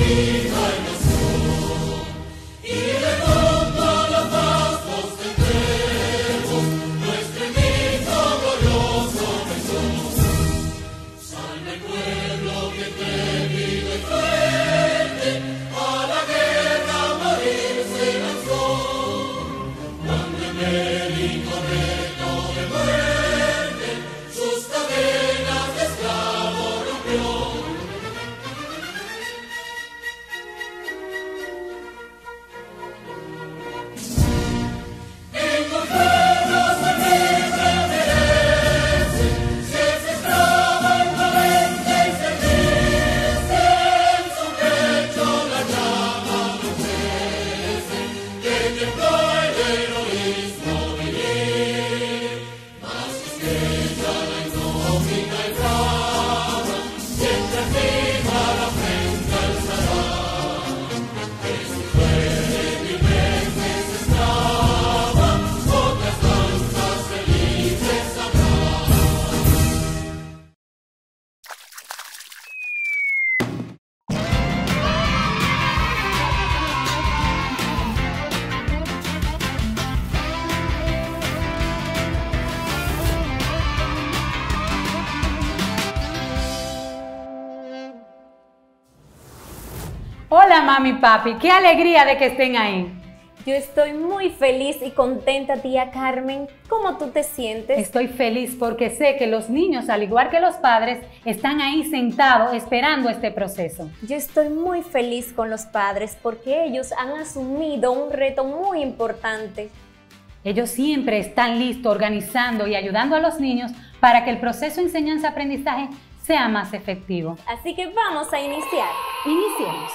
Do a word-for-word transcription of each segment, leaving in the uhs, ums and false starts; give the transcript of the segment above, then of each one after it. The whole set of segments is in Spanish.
Hola mami, papi, qué alegría de que estén ahí. Yo estoy muy feliz y contenta, tía Carmen. ¿Cómo tú te sientes? Estoy feliz porque sé que los niños, al igual que los padres, están ahí sentados esperando este proceso. Yo estoy muy feliz con los padres porque ellos han asumido un reto muy importante. Ellos siempre están listos, organizando y ayudando a los niños para que el proceso de enseñanza-aprendizaje sea más efectivo. Así que vamos a iniciar. Iniciemos.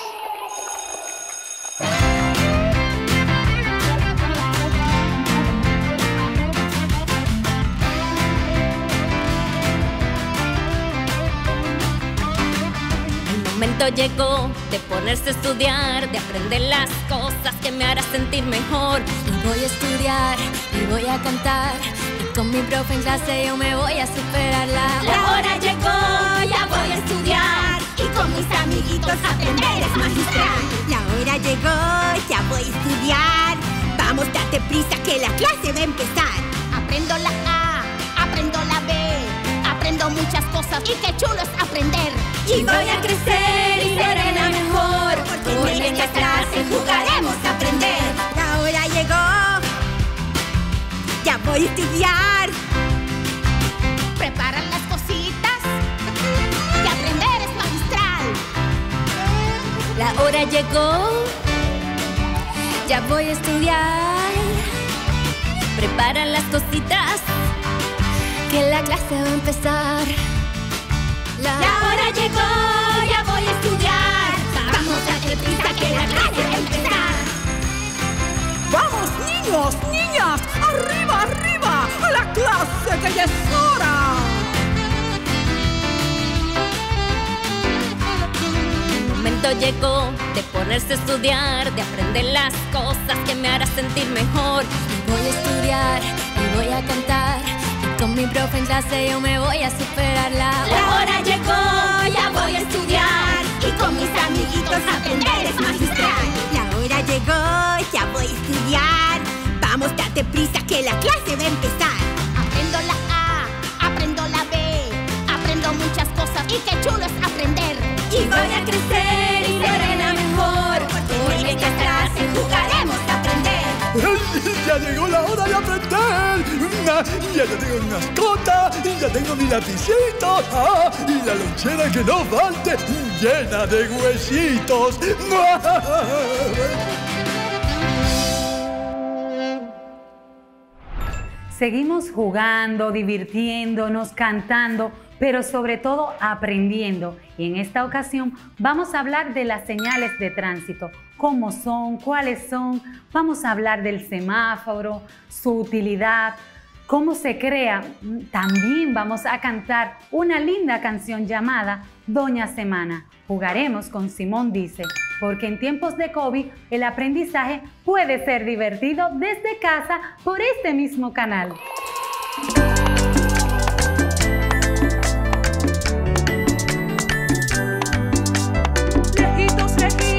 El momento llegó de ponerse a estudiar, de aprender las cosas que me harán sentir mejor. Y voy a estudiar, y voy a cantar, y con mi profe en clase yo me voy a superarla. La hora llegó, ya voy a estudiar, y con mis amiguitos aprender es magistral. La hora llegó, ya voy a estudiar, vamos, date prisa que la clase va a empezar. Aprendo la A, aprendo la B, aprendo muchas cosas y qué chulo es aprender. Y voy a crecer y seré la mejor, porque en esta clase jugaremos a aprender. La hora llegó, ya voy a estudiar, preparar las cositas, que aprender es magistral. La hora llegó, ya voy a estudiar, preparan las cositas, que la clase va a empezar. La, la hora llegó, ya voy a estudiar, vamos a darle prisa que la clase va a empezar. ¡Vamos, niños, niñas! ¡Arriba, arriba! ¡A la clase que ya es hora! El momento llegó de ponerse a estudiar, de aprender las cosas que me harán sentir mejor. Y voy a estudiar, y voy a cantar, con mi profe en clase yo me voy a superarla. La hora llegó, ya voy a estudiar, y con mis amiguitos aprender es magistral. La hora llegó, ya voy a estudiar, vamos, date prisa que la clase va a empezar. Aprendo la A, aprendo la B, aprendo muchas cosas y qué chulo es aprender. Y voy a crecer y seré la mejor, porque en esta clase jugaremos a aprender. ¡Ya llegó la hora de aprender! Ya tengo mi mascota, ya tengo mi lapicito, ¡ah! Y la lonchera que no falte, llena de huesitos. Seguimos jugando, divirtiéndonos, cantando, pero sobre todo aprendiendo. Y en esta ocasión vamos a hablar de las señales de tránsito. ¿Cómo son? ¿Cuáles son? Vamos a hablar del semáforo, su utilidad, cómo se crea. También vamos a cantar una linda canción llamada Doña Semana. Jugaremos con Simón Dice, porque en tiempos de COVID el aprendizaje puede ser divertido desde casa por este mismo canal. Lejitos, lejitos.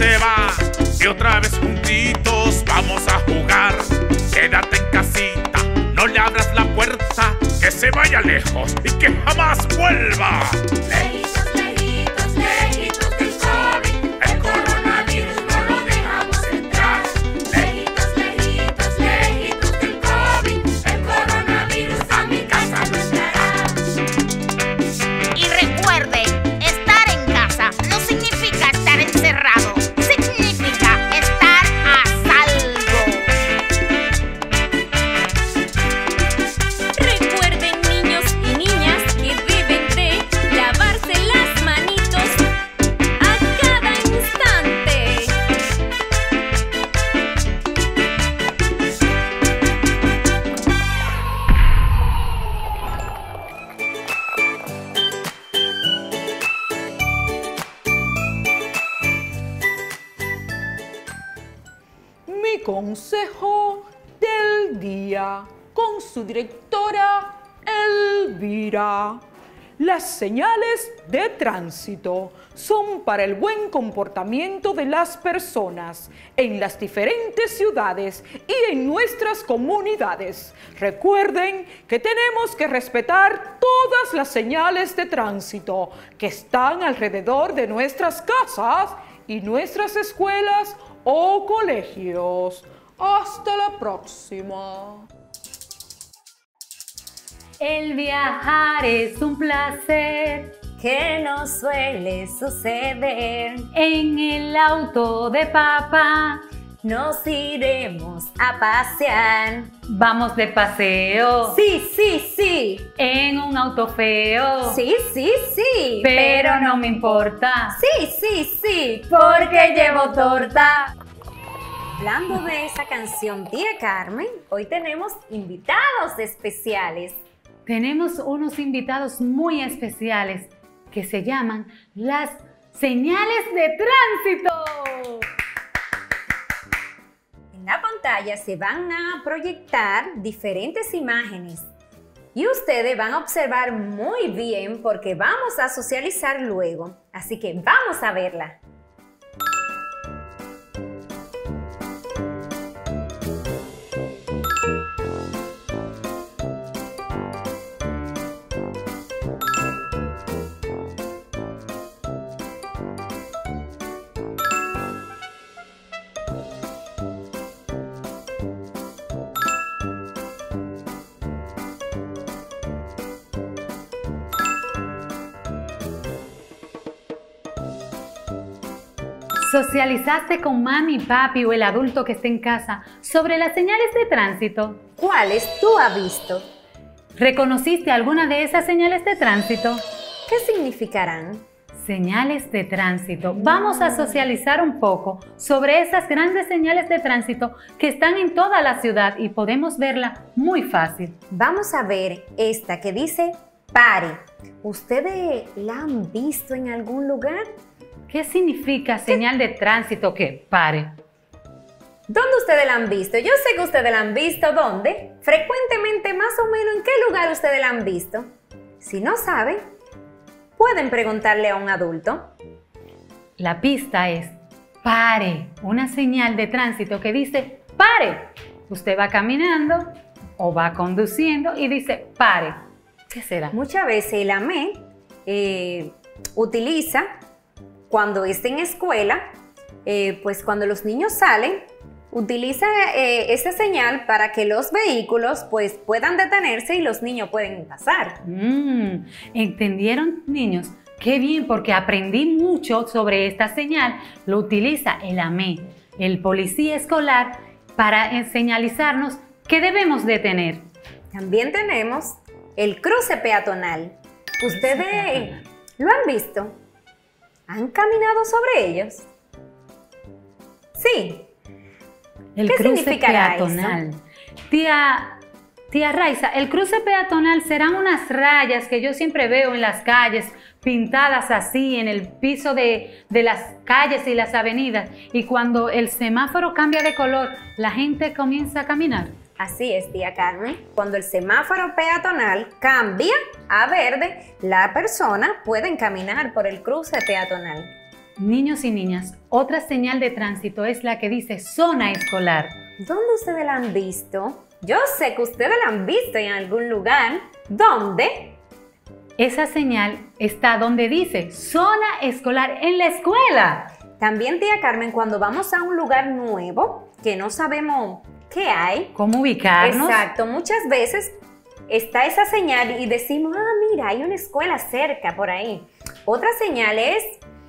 se va. Y otra vez juntitos vamos a jugar. Quédate en casita, no le abras la puerta, que se vaya lejos y que jamás vuelva. Lejitos, lejitos, lejitos del COVID, el coronavirus no lo dejamos entrar. Lejitos, lejitos, lejitos del COVID, el coronavirus a mi casa no entrará. Y recuerde, estar en casa no significa estar encerrado, significa estar a salvo. Recuerden, niños y niñas, que deben de lavarse las manitos a cada instante. Mi consejo del día con su directora Elvira. Las señales de tránsito son para el buen comportamiento de las personas en las diferentes ciudades y en nuestras comunidades. Recuerden que tenemos que respetar todas las señales de tránsito que están alrededor de nuestras casas y nuestras escuelas o colegios. Hasta la próxima. El viajar es un placer. Que no suele suceder. En el auto de papá Nos iremos a pasear. vamos de paseo. Sí, sí, sí. En un auto feo. Sí, sí, sí. Pero no me importa. Sí, sí, sí. Porque llevo torta. Hablando de esa canción, tía Carmen, hoy tenemos invitados especiales. Tenemos unos invitados muy especiales que se llaman las señales de tránsito. En la pantalla se van a proyectar diferentes imágenes y ustedes van a observar muy bien porque vamos a socializar luego. Así que vamos a verla. ¿Socializaste con mami, papi o el adulto que esté en casa sobre las señales de tránsito? ¿Cuáles tú has visto? ¿Reconociste alguna de esas señales de tránsito? ¿Qué significarán? Señales de tránsito. Vamos a socializar un poco sobre esas grandes señales de tránsito que están en toda la ciudad y podemos verla muy fácil. Vamos a ver esta que dice pare. ¿Ustedes la han visto en algún lugar? ¿Qué significa señal de tránsito que pare? ¿Dónde ustedes la han visto? Yo sé que ustedes la han visto. ¿Dónde? Frecuentemente, más o menos, ¿en qué lugar ustedes la han visto? Si no saben, pueden preguntarle a un adulto. La pista es pare, una señal de tránsito que dice pare. Usted va caminando o va conduciendo y dice pare. ¿Qué será? Muchas veces el A M E eh, utiliza cuando está en escuela, eh, pues cuando los niños salen, utiliza eh, esta señal para que los vehículos pues puedan detenerse y los niños pueden pasar. Mm, ¿entendieron, niños? Qué bien, porque aprendí mucho sobre esta señal. Lo utiliza el A M E, el policía escolar, para señalizarnos que debemos detener. También tenemos el cruce peatonal. ¿Ustedes lo han visto? ¿Han caminado sobre ellos? Sí. El ¿Qué cruce significará peatonal. eso? Tía, tía Raiza, el cruce peatonal serán unas rayas que yo siempre veo en las calles, pintadas así en el piso de, de las calles y las avenidas. Y cuando el semáforo cambia de color, la gente comienza a caminar. Así es, tía Carmen. Cuando el semáforo peatonal cambia a verde, la persona puede caminar por el cruce peatonal. Niños y niñas, otra señal de tránsito es la que dice zona escolar. ¿Dónde ustedes la han visto? Yo sé que ustedes la han visto en algún lugar. ¿Dónde? Esa señal está donde dice zona escolar en la escuela. También, tía Carmen, cuando vamos a un lugar nuevo que no sabemos qué hay. ¿Cómo ubicarnos? Exacto, muchas veces está esa señal y decimos, ah, mira, hay una escuela cerca por ahí. Otra señal es,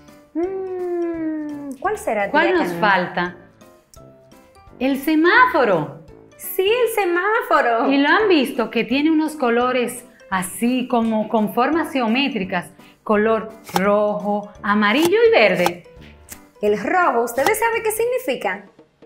mmm, ¿cuál será, tía ¿Cuál nos Carmen? falta? El semáforo. Sí, el semáforo. Y lo han visto que tiene unos colores así como con formas geométricas, color rojo, amarillo y verde. El rojo, ¿ustedes saben qué significa?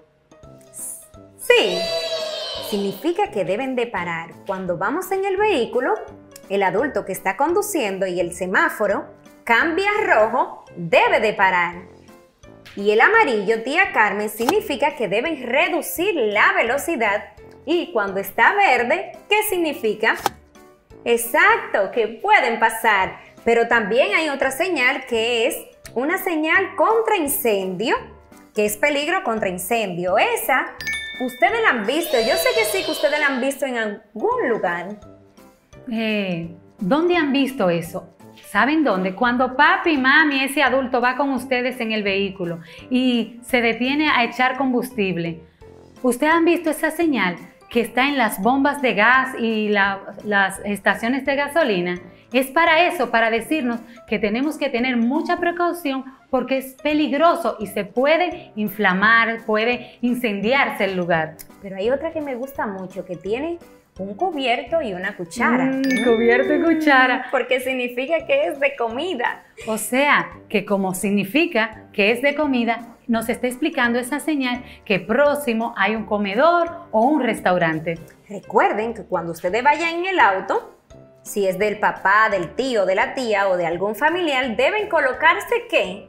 Sí, significa que deben de parar. Cuando vamos en el vehículo, el adulto que está conduciendo y el semáforo cambia a rojo, debe de parar. Y el amarillo, tía Carmen, significa que deben reducir la velocidad. Y cuando está verde, ¿qué significa? Exacto, que pueden pasar. Pero también hay otra señal que es una señal contra incendio, que es peligro contra incendio. Esa, ustedes la han visto. Yo sé que sí que ustedes la han visto en algún lugar. Eh, ¿Dónde han visto eso? ¿Saben dónde? Cuando papi, mami, ese adulto va con ustedes en el vehículo y se detiene a echar combustible. ¿Ustedes han visto esa señal que está en las bombas de gas y la, las estaciones de gasolina? Es para eso, para decirnos que tenemos que tener mucha precaución porque es peligroso y se puede inflamar, puede incendiarse el lugar. Pero hay otra que me gusta mucho, que tiene un cubierto y una cuchara. Mm, cubierto y cuchara. Porque significa que es de comida. O sea, que como significa que es de comida, nos está explicando esa señal que próximo hay un comedor o un restaurante. Recuerden que cuando ustedes vayan en el auto, si es del papá, del tío, de la tía o de algún familiar, deben colocarse ¿qué?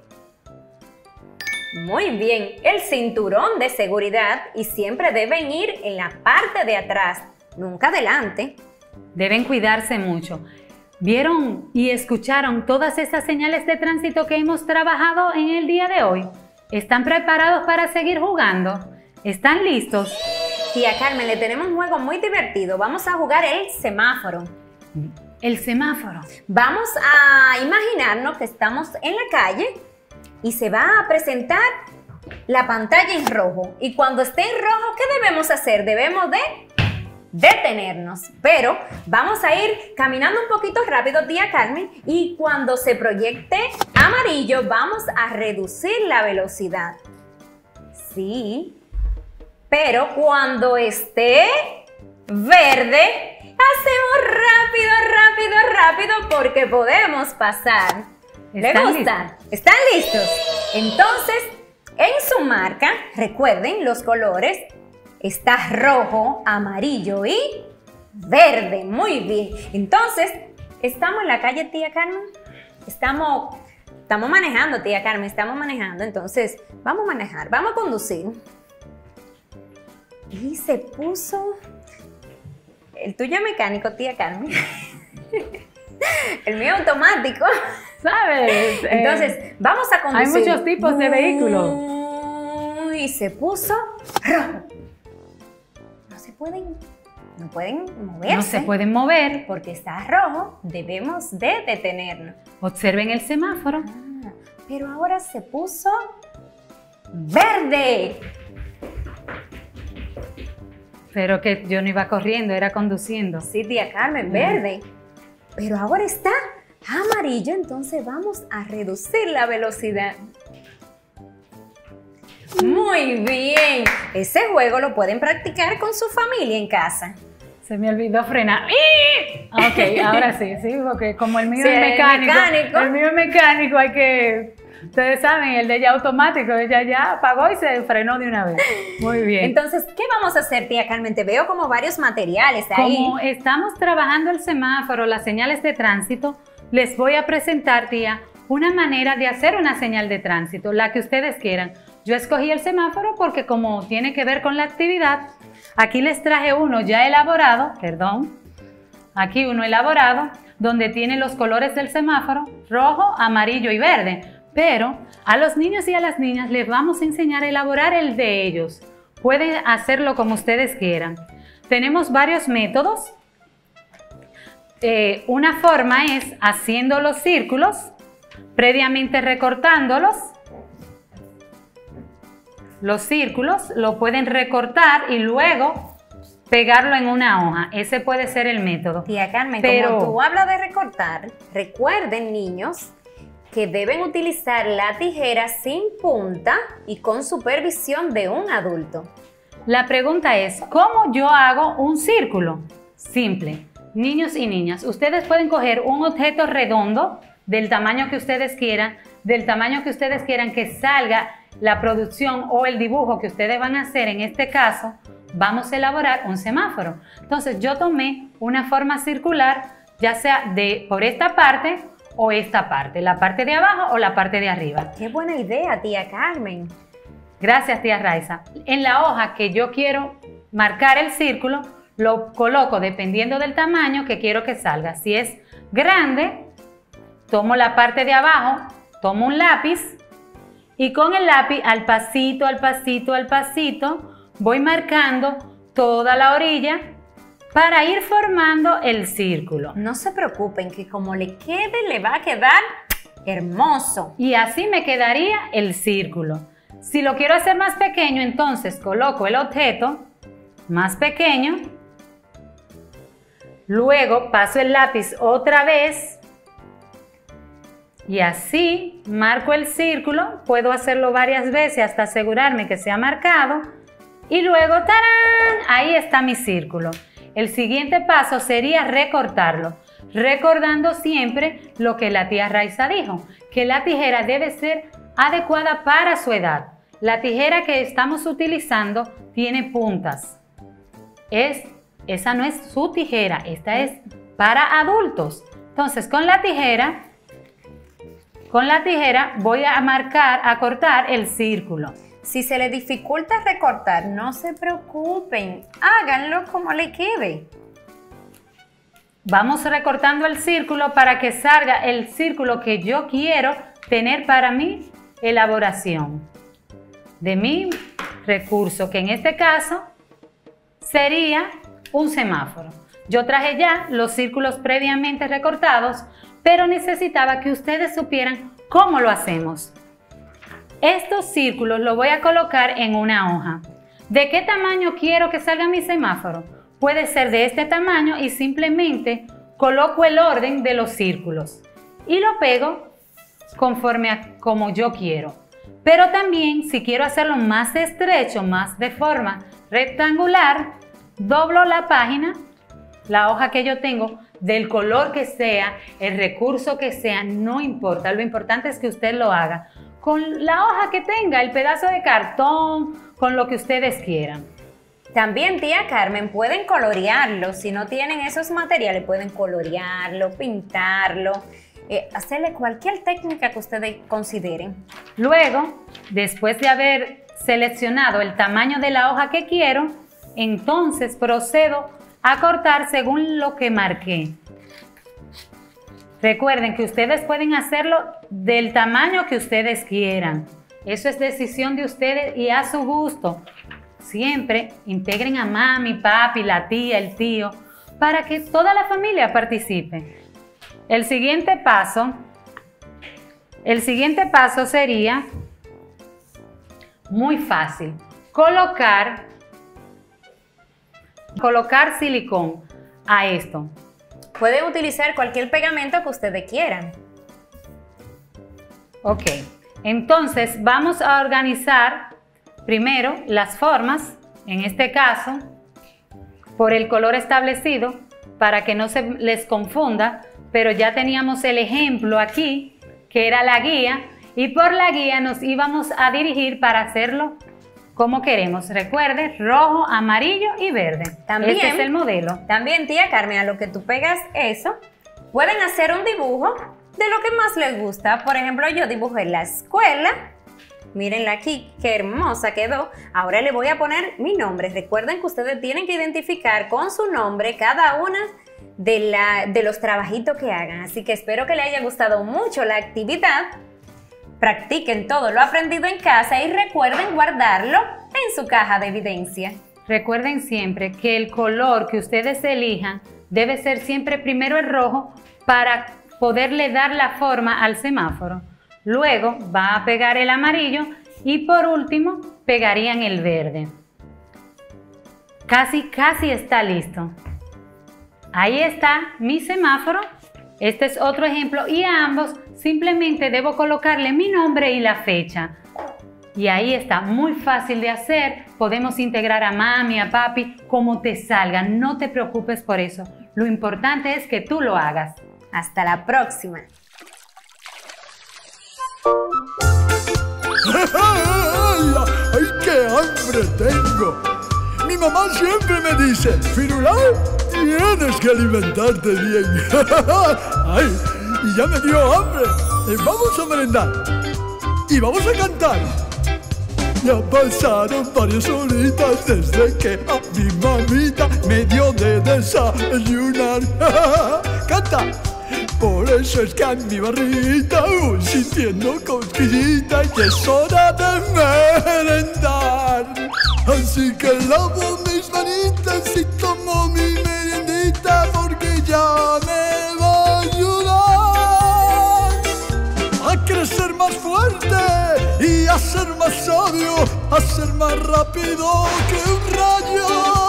Muy bien, el cinturón de seguridad y siempre deben ir en la parte de atrás, nunca adelante. Deben cuidarse mucho. ¿Vieron y escucharon todas esas señales de tránsito que hemos trabajado en el día de hoy? ¿Están preparados para seguir jugando? ¿Están listos? Tía Carmen, le tenemos un juego muy divertido. Vamos a jugar el semáforo. El semáforo. Vamos a imaginarnos que estamos en la calle y se va a presentar la pantalla en rojo. Y cuando esté en rojo, ¿qué debemos hacer? Debemos de detenernos. Pero vamos a ir caminando un poquito rápido, tía Carmen, y cuando se proyecte amarillo, vamos a reducir la velocidad. Sí. Pero cuando esté verde, hacemos rápido, rápido, rápido porque podemos pasar. ¿Les gusta? Listos? ¿Están listos? Entonces, en su marca, recuerden los colores. Está rojo, amarillo y verde. Muy bien. Entonces, ¿estamos en la calle, tía Carmen? Estamos, estamos manejando, tía Carmen. Estamos manejando. Entonces, vamos a manejar. Vamos a conducir. Y se puso... El tuyo mecánico, tía Carmen. El mío automático. ¿Sabes? Entonces, eh, vamos a conducir. Hay muchos tipos de vehículos. Y se puso rojo. No se pueden, no pueden moverse. No se pueden mover. Porque está rojo. Debemos de detenernos. Observen el semáforo. Ah, pero ahora se puso verde. Pero que yo no iba corriendo, era conduciendo. Sí, tía Carmen, verde. Pero ahora está amarillo, entonces vamos a reducir la velocidad. Muy bien. Ese juego lo pueden practicar con su familia en casa. Se me olvidó frenar. ¡Ih! Ok, ahora sí, sí, porque como el mío Sí, es el mecánico, mecánico. el mío es mecánico, hay que, ustedes saben, el de ella automático, ella ya apagó y se frenó de una vez. Muy bien. Entonces, ¿qué vamos a hacer, tía Carmen? Te veo como varios materiales ahí. Como estamos trabajando el semáforo, las señales de tránsito, les voy a presentar, tía, una manera de hacer una señal de tránsito, la que ustedes quieran. Yo escogí el semáforo porque como tiene que ver con la actividad, aquí les traje uno ya elaborado, perdón, aquí uno elaborado, donde tiene los colores del semáforo, rojo, amarillo y verde. pero a los niños y a las niñas les vamos a enseñar a elaborar el de ellos. Pueden hacerlo como ustedes quieran. Tenemos varios métodos. Eh, una forma es haciendo los círculos, previamente recortándolos. Los círculos lo pueden recortar y luego pegarlo en una hoja. Ese puede ser el método. Tía Carmen, Pero, como tú hablas de recortar, recuerden, niños, que deben utilizar la tijera sin punta y con supervisión de un adulto. la pregunta es, ¿cómo yo hago un círculo? Simple. Niños y niñas, ustedes pueden coger un objeto redondo del tamaño que ustedes quieran, del tamaño que ustedes quieran que salga la producción o el dibujo que ustedes van a hacer. En este caso, vamos a elaborar un semáforo. Entonces, yo tomé una forma circular, ya sea de por esta parte o esta parte, la parte de abajo o la parte de arriba. ¡Qué buena idea, tía Carmen! Gracias, tía Raiza. En la hoja que yo quiero marcar el círculo, lo coloco dependiendo del tamaño que quiero que salga. Si es grande, tomo la parte de abajo, tomo un lápiz y con el lápiz al pasito, al pasito, al pasito, voy marcando toda la orilla para ir formando el círculo. No se preocupen, que como le quede, le va a quedar hermoso. Y así me quedaría el círculo. Si lo quiero hacer más pequeño, entonces coloco el objeto más pequeño. Luego paso el lápiz otra vez y así marco el círculo. Puedo hacerlo varias veces hasta asegurarme que sea marcado. Y luego, ¡tarán! Ahí está mi círculo. El siguiente paso sería recortarlo, recordando siempre lo que la tía Raiza dijo, que la tijera debe ser adecuada para su edad. La tijera que estamos utilizando tiene puntas. Es, esa no es su tijera, esta es para adultos. Entonces, con la tijera, con la tijera voy a marcar, a cortar el círculo. Si se les dificulta recortar, no se preocupen, háganlo como le quede. Vamos recortando el círculo para que salga el círculo que yo quiero tener para mi elaboración de mi recurso, que en este caso sería un semáforo. Yo traje ya los círculos previamente recortados, pero necesitaba que ustedes supieran cómo lo hacemos. Estos círculos los voy a colocar en una hoja. ¿De qué tamaño quiero que salga mi semáforo? Puede ser de este tamaño y simplemente coloco el orden de los círculos y lo pego conforme a como yo quiero. Pero también, si quiero hacerlo más estrecho, más de forma rectangular, doblo la página, la hoja que yo tengo, del color que sea, el recurso que sea, no importa. Lo importante es que usted lo haga con la hoja que tenga, el pedazo de cartón, con lo que ustedes quieran. También, tía Carmen, pueden colorearlo. Si no tienen esos materiales, pueden colorearlo, pintarlo, eh, hacerle cualquier técnica que ustedes consideren. Luego, después de haber seleccionado el tamaño de la hoja que quiero, entonces procedo a cortar según lo que marqué. Recuerden que ustedes pueden hacerlo del tamaño que ustedes quieran. Eso es decisión de ustedes y a su gusto. Siempre integren a mami, papi, la tía, el tío, para que toda la familia participe. El siguiente paso, el siguiente paso sería muy fácil. Colocar, colocar silicón a esto. Pueden utilizar cualquier pegamento que ustedes quieran. Ok, entonces vamos a organizar primero las formas, en este caso, por el color establecido, para que no se les confunda, pero ya teníamos el ejemplo aquí, que era la guía, y por la guía nos íbamos a dirigir para hacerlo como queremos. Recuerde, rojo, amarillo y verde. También, este es el modelo. También, tía Carmen, a lo que tú pegas eso, pueden hacer un dibujo de lo que más les gusta. Por ejemplo, yo dibujé la escuela. Mírenla aquí, qué hermosa quedó. Ahora le voy a poner mi nombre. Recuerden que ustedes tienen que identificar con su nombre cada una de, la, de los trabajitos que hagan. Así que espero que les haya gustado mucho la actividad. Practiquen todo lo aprendido en casa y recuerden guardarlo en su caja de evidencia. Recuerden siempre que el color que ustedes elijan debe ser siempre primero el rojo para poderle dar la forma al semáforo. Luego va a pegar el amarillo y por último pegarían el verde. Casi, casi está listo. Ahí está mi semáforo. Este es otro ejemplo y a ambos simplemente debo colocarle mi nombre y la fecha. Y ahí está, muy fácil de hacer. Podemos integrar a mami, a papi, como te salga. No te preocupes por eso. Lo importante es que tú lo hagas. Hasta la próxima. ¡Ay, qué hambre tengo! Mi mamá siempre me dice, Firulai, tienes que alimentarte bien. ¡Ay! Y ya me dio hambre. Eh, vamos a merendar. Y vamos a cantar. Ya pasaron varias horitas desde que a mi mamita me dio de desayunar. ¡Canta! Por eso es que a mi barriguita voy sintiendo cosquillita y es hora de merendar. Así que lavo mis manitas y tomo mi meriendita porque ya me va a ayudar a crecer más fuerte y a ser más sabio, a ser más rápido que un rayo.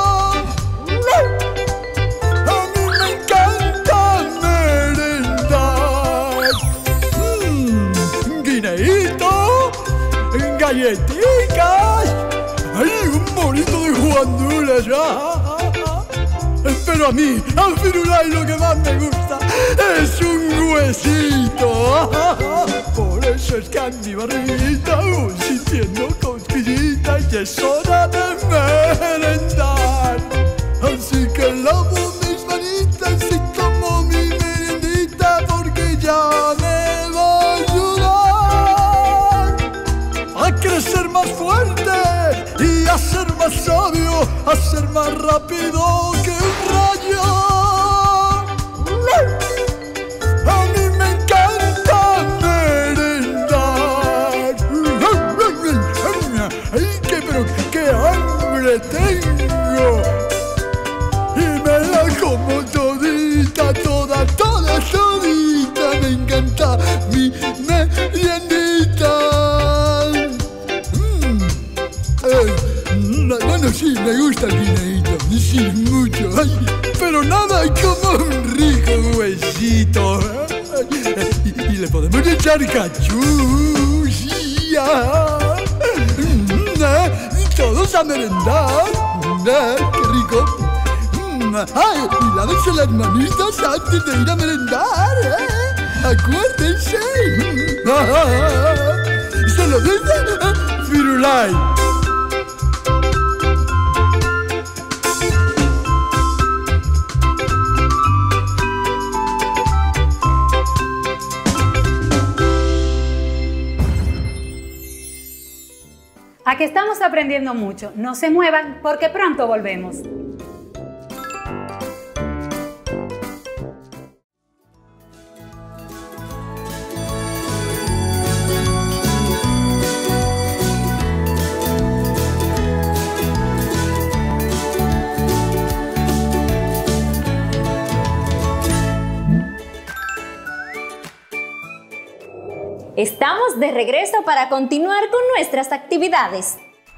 Galletitas, ¡ay, un monito de guandules! ¡Ah! Pero a mí, a Firulai, lo que más me gusta es un huesito. Por eso es que a mi barriguita voy sintiendo cosquillita y es hora de merendar. Así que lavo mis manitas y tomo mi meriendita porque ya me va a ayudar a crecer más fuerte y a ser más sabio, a ser más rápido que un rayo. A mí me encanta merendar. ¡Ay, qué, pero qué hambre tengo! Y me la como todita, toda, toda, todita. Me encanta mi meriendita. Bueno, sí, me gusta el guineíto, sí, mucho. Ay, pero nada como un rico huesito. Y, y le podemos echar cachú. Sí, ah. Todos a merendar. ¡Qué rico! ¡Ay! Y lávense las manitas antes de ir a merendar. ¿Eh? ¡Acuérdense! Se lo dice Firulai. Aquí estamos aprendiendo mucho. No se muevan porque pronto volvemos. Estamos de regreso para continuar con nuestras actividades.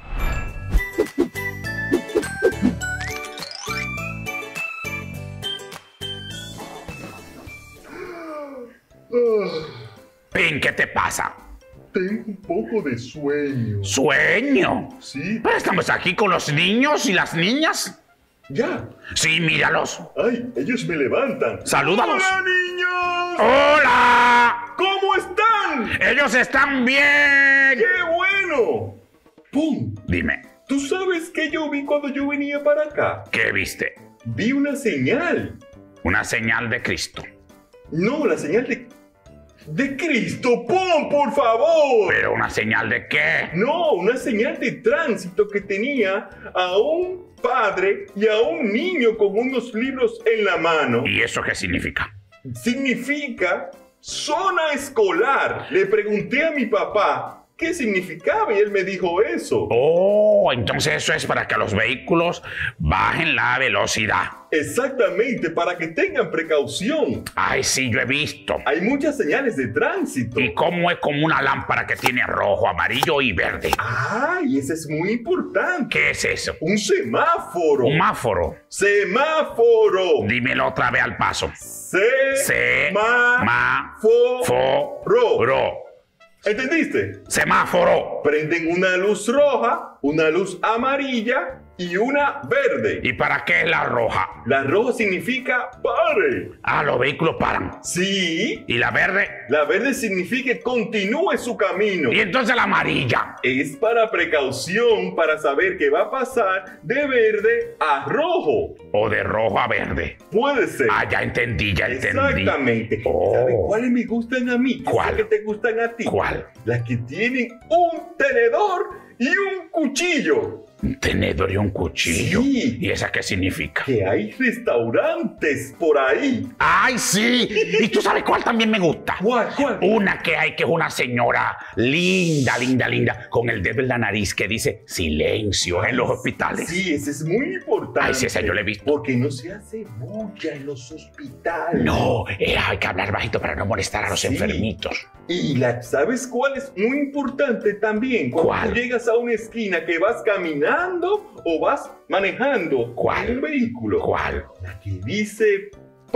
Pin, ¿qué te pasa? Tengo un poco de sueño. ¿Sueño? Sí. ¿Pero estamos aquí con los niños y las niñas? Ya. Sí, míralos. Ay, ellos me levantan. Salúdalos. ¡Hola, niños! ¡Hola! ¿Cómo están? ¡Ellos están bien! ¡Qué bueno! ¡Pum! Dime, ¿Tú sabes qué yo vi cuando yo venía para acá? ¿qué viste? Vi una señal. Una señal de Cristo. No, la señal de... ¡De Cristo! ¡Pum, por favor! ¿Pero una señal de qué? No, una señal de tránsito que tenía a un padre y a un niño con unos libros en la mano. ¿Y eso qué significa? Significa Zona escolar. Le pregunté a mi papá qué significaba y él me dijo eso. Oh, entonces eso es para que los vehículos bajen la velocidad. Exactamente, para que tengan precaución. Ay, sí, yo he visto. Hay muchas señales de tránsito. ¿Y cómo es como una lámpara que tiene rojo, amarillo y verde? Ay, eso es muy importante. ¿Qué es eso? Un semáforo. Un semáforo. Semáforo. Dímelo otra vez al paso. Se. Se. Ma. Ma. Fo. Fo. Ro. Ro. ¿Entendiste? Semáforo. Prenden una luz roja, una luz amarilla y una verde. ¿Y para qué es la roja? La roja significa pare. Ah, los vehículos paran. Sí. ¿Y la verde? La verde significa que continúe su camino. ¿Y entonces la amarilla? Es para precaución, para saber que va a pasar de verde a rojo. ¿O de rojo a verde? Puede ser. Ah, ya entendí, ya entendí. Exactamente. Oh. ¿Sabes cuáles me gustan a mí? ¿Cuál? ¿Qué te gustan a ti? ¿Cuál? Las que tienen un tenedor y un cuchillo. Un tenedor y un cuchillo. Sí. ¿Y esa qué significa? Que hay restaurantes por ahí. ¡Ay, sí! ¿Y tú sabes cuál también me gusta? ¿Cuál? ¿Cuál? Una que hay que es una señora linda, linda, linda, con el dedo en la nariz que dice silencio en los hospitales. Sí, ese es muy importante. Ay, sí, esa yo la he visto. Porque no se hace bulla en los hospitales. No, eh, hay que hablar bajito para no molestar a los Sí. enfermitos. Y la, ¿sabes cuál es muy importante también? Cuando ¿Cuál? tú llegas a una esquina que vas caminando o vas manejando ¿Cuál? en un vehículo. ¿Cuál? La que dice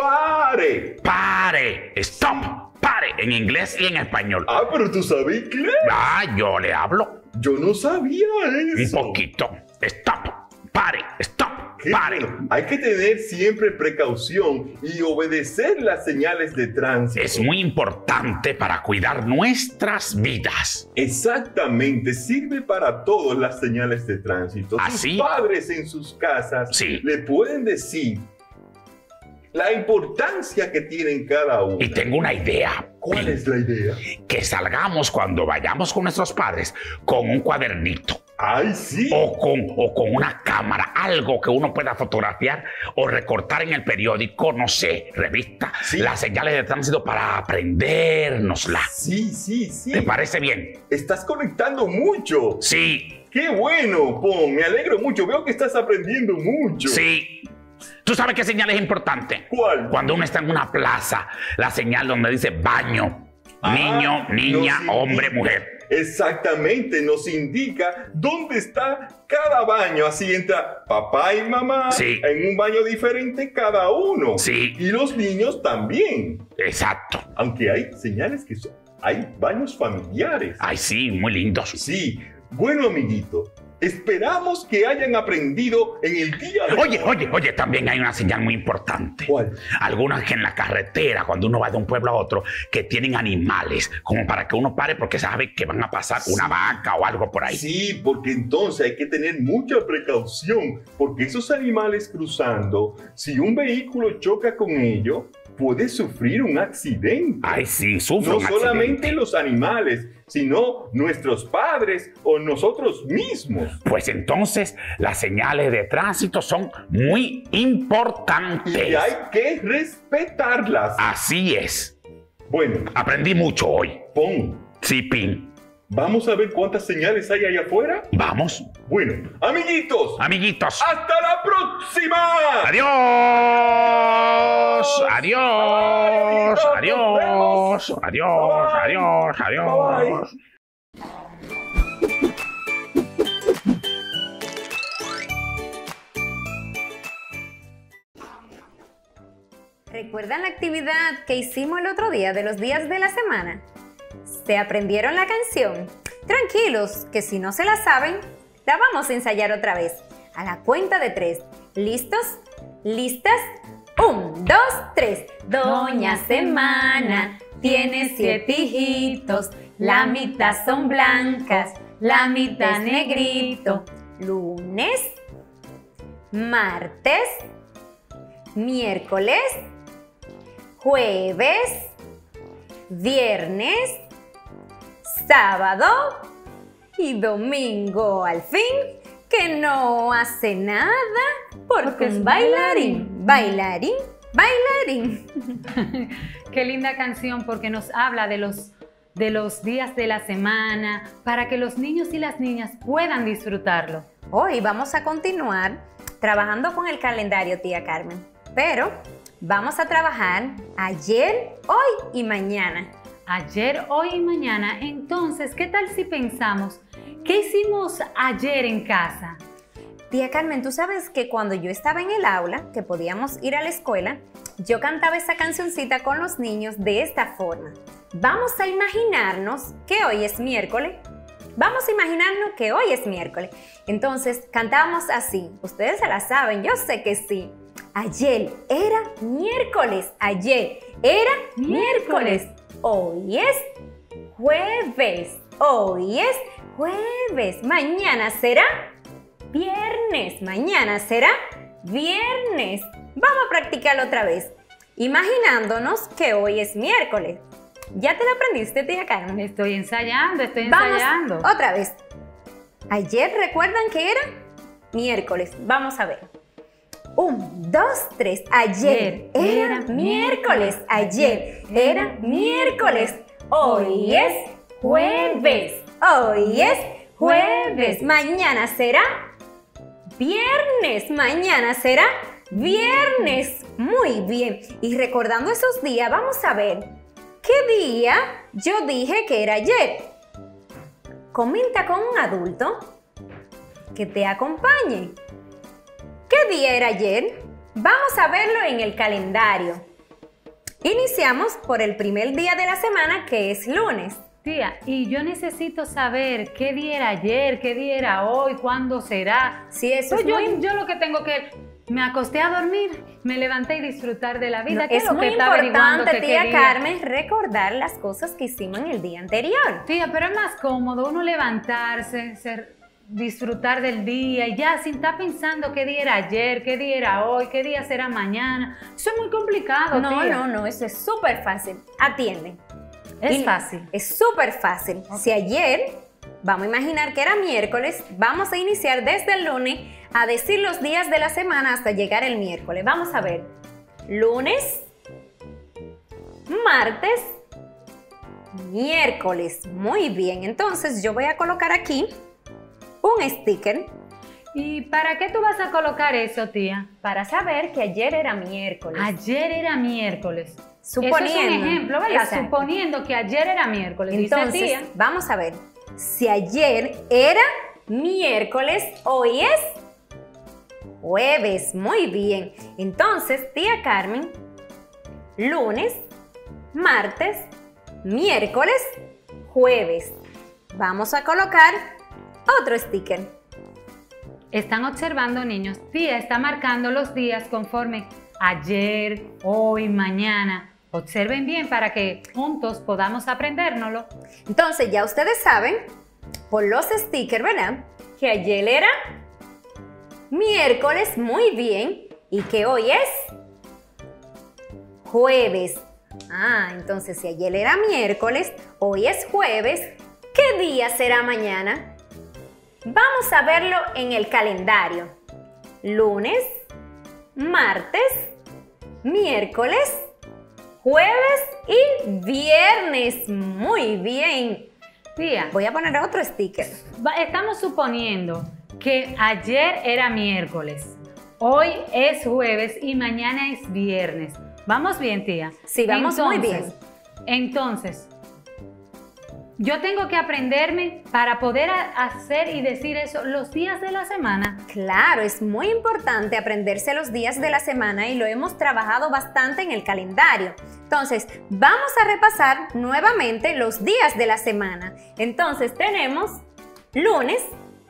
pare. ¡Pare! ¡Stop! ¡Pare! En inglés y en español. Ah, pero tú sabes inglés. Ah, yo le hablo Yo no sabía un eso. poquito. ¡Stop! ¡Pare! ¡Stop! Qué ¡Pare! bueno. Hay que tener siempre precaución y obedecer las señales de tránsito. Es muy importante para cuidar nuestras vidas. Exactamente, sirve para todas las señales de tránsito. ¿Ah, Sus sí? padres en sus casas Sí. le pueden decir la importancia que tienen cada uno. Y tengo una idea. ¿Cuál es la idea? Que salgamos cuando vayamos con nuestros padres con un cuadernito. ¡Ay, sí! O con, o con una cámara, algo que uno pueda fotografiar o recortar en el periódico, no sé, revista, Sí. las señales de tránsito para aprendérnosla. Sí, sí, sí. ¿Te parece bien? Estás conectando mucho. Sí, ¡Qué bueno, Pon! Me alegro mucho. Veo que estás aprendiendo mucho. sí. ¿Tú sabes qué señal es importante? ¿Cuál? Cuando uno está en una plaza, la señal donde dice baño, Ah, niño, niña, nos hombre, indica- mujer. Exactamente, nos indica dónde está cada baño. Así entra papá y mamá Sí. en un baño diferente cada uno. Sí. Y los niños también. Exacto. Aunque hay señales que son, hay baños familiares. Ay, sí, muy lindos. Sí. Bueno, amiguito, esperamos que hayan aprendido en el día de Oye, oye, oye, también hay una señal muy importante. ¿Cuál? Algunas que en la carretera, cuando uno va de un pueblo a otro, que tienen animales, como para que uno pare porque sabe que van a pasar una vaca o algo por ahí. Sí, porque entonces hay que tener mucha precaución, porque esos animales cruzando, si un vehículo choca con ellos, puede sufrir un accidente. Ay, sí, sufro No un solamente accidente. los animales, sino nuestros padres o nosotros mismos. Pues entonces las señales de tránsito son muy importantes. Y hay que respetarlas. Así es. Bueno, Aprendí mucho hoy. Pon, Sí, Pin. vamos a ver cuántas señales hay allá afuera. Vamos, Bueno, amiguitos, amiguitos. ¡hasta la próxima! Adiós. Adiós. Nos Adiós. vemos. Adiós. Bye. Adiós. Bye. Adiós. ¿Recuerdan la actividad que hicimos el otro día de los días de la semana? ¿Se aprendieron la canción? Tranquilos, que si no se la saben, la vamos a ensayar otra vez. A la cuenta de tres. ¿Listos? ¿Listas? Un, dos, tres. Doña Semana tiene siete hijitos. La mitad son blancas, la mitad negrito. Lunes, martes, miércoles, jueves, viernes, sábado y domingo. Al fin, que no hace nada porque un bailarín, bailarín, bailarín. Qué linda canción porque nos habla de los, de los días de la semana para que los niños y las niñas puedan disfrutarlo. Hoy vamos a continuar trabajando con el calendario, tía Carmen, pero vamos a trabajar ayer, hoy y mañana. Ayer, hoy y mañana. Entonces, ¿qué tal si pensamos qué hicimos ayer en casa? Tía Carmen, tú sabes que cuando yo estaba en el aula, que podíamos ir a la escuela, yo cantaba esa cancioncita con los niños de esta forma. Vamos a imaginarnos que hoy es miércoles. Vamos a imaginarnos que hoy es miércoles. Entonces, cantábamos así. Ustedes se la saben, yo sé que sí. Ayer era miércoles. Ayer era miércoles. Hoy es jueves. Hoy es jueves. Mañana será viernes. Mañana será viernes. Vamos a practicarlo otra vez. Imaginándonos que hoy es miércoles. ¿Ya te lo aprendiste, tía Carmen? Estoy ensayando, estoy Vamos, ensayando. Otra vez. Ayer, ¿recuerdan que era? Miércoles. Vamos a ver. Un, dos, tres. Ayer, Ayer era, era miércoles. Ayer era miércoles. Hoy es jueves. Hoy es jueves. Mañana será viernes. Mañana será viernes. Muy bien. Y recordando esos días, vamos a ver qué día yo dije que era ayer. Comenta con un adulto que te acompañe. ¿Qué día era ayer? Vamos a verlo en el calendario. Iniciamos por el primer día de la semana, que es lunes. Tía, y yo necesito saber qué día era ayer, qué día era hoy, cuándo será. Sí, eso Pues es yo, muy, yo lo que tengo que... Me acosté a dormir, me levanté y disfrutar de la vida. no, ¿Qué es lo que muy está averiguando importante, que tía qué día? Carmen, recordar las cosas que hicimos en el día anterior. Tía, pero es más cómodo uno levantarse, ser, disfrutar del día y ya sin estar pensando qué día era ayer, qué día era hoy, qué día será mañana. Eso es muy complicado, No, tía. no, no, eso es súper fácil. Atiende. Es Y fácil. Es súper fácil. Si ayer, vamos a imaginar que era miércoles, vamos a iniciar desde el lunes a decir los días de la semana hasta llegar el miércoles. Vamos a ver. Lunes, martes, miércoles. Muy bien. Entonces yo voy a colocar aquí un sticker ¿Y para qué tú vas a colocar eso, tía? para saber que ayer era miércoles. Ayer era miércoles. Suponiendo. Eso es un ejemplo, ¿verdad? Exacto. Suponiendo que ayer era miércoles. Entonces, dice tía. vamos a ver. Si ayer era miércoles, hoy es jueves. Muy bien. Entonces, tía Carmen, lunes, martes, miércoles, jueves. Vamos a colocar otro sticker. Están observando, niños. Tía está marcando los días conforme ayer, hoy, mañana. Observen bien para que juntos podamos aprendérnoslo. Entonces, ya ustedes saben, por los stickers, ¿verdad? Que ayer era miércoles, muy bien, y que hoy es jueves. Ah, entonces si ayer era miércoles, hoy es jueves, ¿qué día será mañana? Vamos a verlo en el calendario. Lunes, martes, miércoles, jueves y viernes. Muy bien. Tía, Voy a poner otro sticker. va- estamos suponiendo que ayer era miércoles, hoy es jueves y mañana es viernes. ¿Vamos bien, tía? Sí, vamos muy bien. Entonces, yo tengo que aprenderme para poder a- hacer y decir eso los días de la semana. Claro, es muy importante aprenderse los días de la semana y lo hemos trabajado bastante en el calendario. Entonces, vamos a repasar nuevamente los días de la semana. Entonces, tenemos lunes,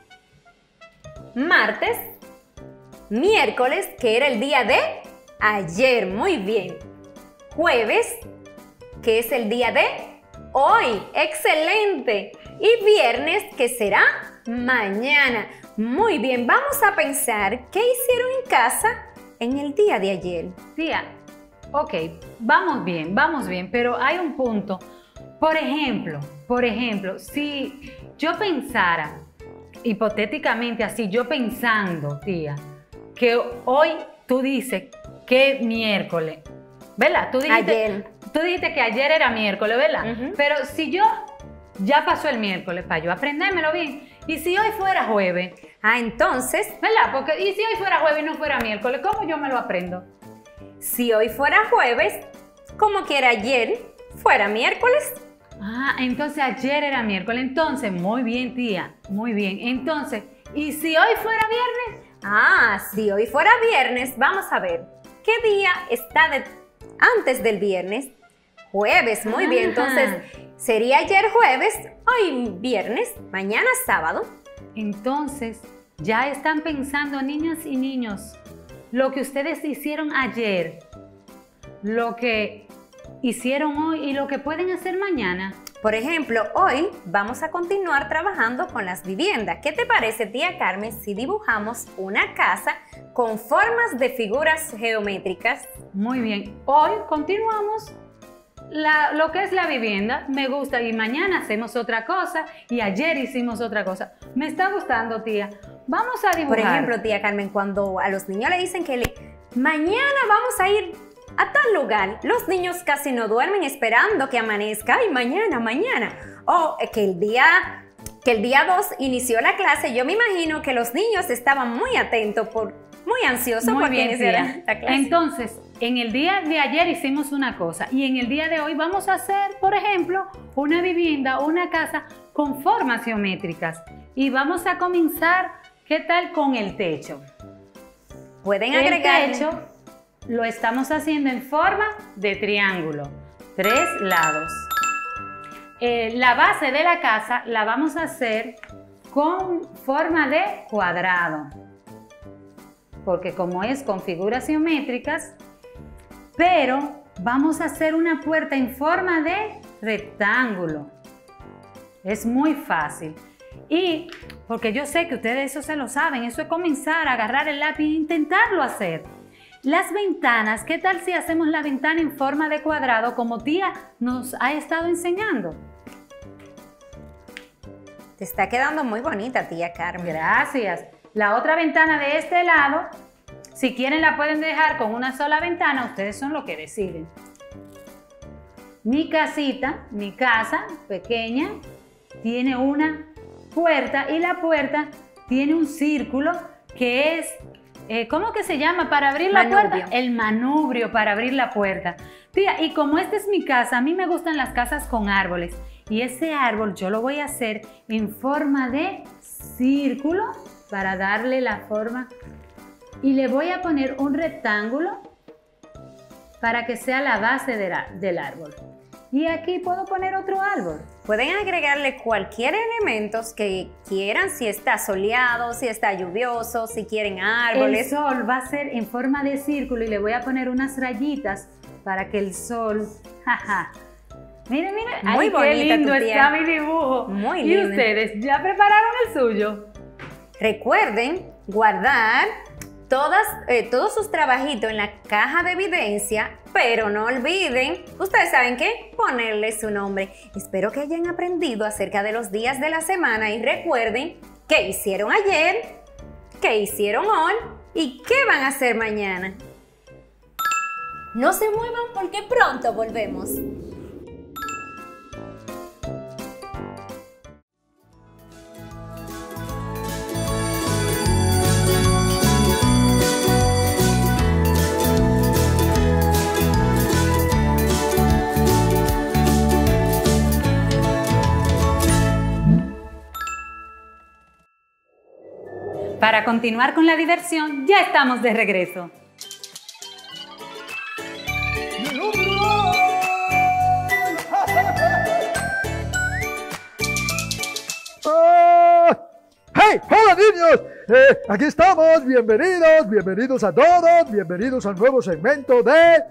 martes, miércoles, que era el día de ayer, muy bien. Jueves, que es el día de hoy, excelente. Y viernes, que será mañana. Muy bien, vamos a pensar qué hicieron en casa en el día de ayer. Tía, ok, vamos bien, vamos bien, pero hay un punto. Por ejemplo, por ejemplo, si yo pensara, hipotéticamente así, yo pensando, tía, que hoy tú dices que miércoles, ¿verdad? Tú dijiste, Ayer. Tú dijiste que ayer era miércoles, ¿verdad? Ujú. Pero si yo, ya pasó el miércoles, para yo aprendérmelo bien, y si hoy fuera jueves, Ah, entonces, ¿verdad? Porque, y si hoy fuera jueves y no fuera miércoles, ¿cómo yo me lo aprendo? si hoy fuera jueves, como quiera ayer, fuera miércoles. Ah, entonces ayer era miércoles. Entonces, muy bien, tía, muy bien. Entonces, ¿y si hoy fuera viernes? Ah, si hoy fuera viernes, vamos a ver. ¿Qué día está de- antes del viernes? Jueves, muy bien. Ajá. Entonces, sería ayer jueves, hoy viernes, mañana sábado. Entonces, ya están pensando, niñas y niños, lo que ustedes hicieron ayer, lo que hicieron hoy y lo que pueden hacer mañana. Por ejemplo, hoy vamos a continuar trabajando con las viviendas. ¿Qué te parece, tía Carmen, si dibujamos una casa con formas de figuras geométricas? Muy bien, hoy continuamos la- lo que es la vivienda. Me gusta y mañana hacemos otra cosa y ayer hicimos otra cosa. Me está gustando, tía. Vamos a dibujar. Por ejemplo, tía Carmen, cuando a los niños le dicen que le- mañana vamos a ir a tal lugar, los niños casi no duermen esperando que amanezca. Ay, mañana, mañana. O eh, que el día que el día dos inició la clase, yo me imagino que los niños estaban muy atentos, por, muy ansiosos Muy porque bien, iniciara tía. la clase. Entonces, en el día de ayer hicimos una cosa y en el día de hoy vamos a hacer, por ejemplo, una vivienda, una casa con formas geométricas. Y vamos a comenzar, ¿qué tal con el techo? Pueden El agregar techo lo estamos haciendo en forma de triángulo, tres lados. Eh, la base de la casa la vamos a hacer con forma de cuadrado, porque como es con figuras geométricas, pero vamos a hacer una puerta en forma de rectángulo. Es muy fácil. Y porque yo sé que ustedes eso se lo saben, eso es comenzar a agarrar el lápiz e intentarlo hacer. Las ventanas, ¿qué tal si hacemos la ventana en forma de cuadrado como tía nos ha estado enseñando? Te está quedando muy bonita, tía Carmen. Gracias. La otra ventana de este lado, si quieren la pueden dejar con una sola ventana, ustedes son los que deciden. Mi casita, mi casa pequeña, tiene una puerta y la puerta tiene un círculo que es, eh, ¿cómo que se llama para abrir la Manubrio. puerta? El manubrio para abrir la puerta. Tía, y como esta es mi casa, a mí me gustan las casas con árboles y ese árbol yo lo voy a hacer en forma de círculo para darle la forma y le voy a poner un rectángulo para que sea la base de la- del árbol. Y aquí puedo poner otro árbol. Pueden agregarle cualquier elementos que quieran, si está soleado, si está lluvioso, si quieren El árboles. sol va a ser en forma de círculo y le voy a poner unas rayitas para que el sol... Jaja. Miren, miren. Muy Ay, bonita qué lindo tu tía. está mi dibujo. Muy ¿Y lindo. ustedes ya prepararon el suyo? Recuerden guardar todas, eh, todos sus trabajitos en la caja de evidencia, pero no olviden, ustedes saben qué, ponerle su nombre. Espero que hayan aprendido acerca de los días de la semana y recuerden qué hicieron ayer, qué hicieron hoy y qué van a hacer mañana. No se muevan porque pronto volvemos. Para continuar con la diversión, ya estamos de regreso. ¡Ah! ¡Hey! ¡Hola, niños! Eh, aquí estamos, bienvenidos, bienvenidos a todos, bienvenidos al nuevo segmento de